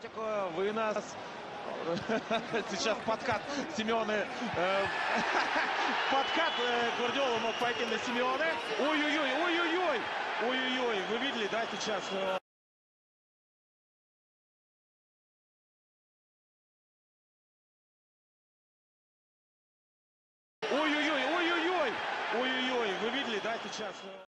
Вы нас... Сейчас подкат Симеоне... Подкат Гвардиола мог пойти на Симеоне. Ой-ой-ой, ой-ой-ой! Ой-ой-ой, вы видели, да, сейчас... Ой-ой-ой, ой-ой-ой! Ой-ой-ой, вы видели, да, сейчас...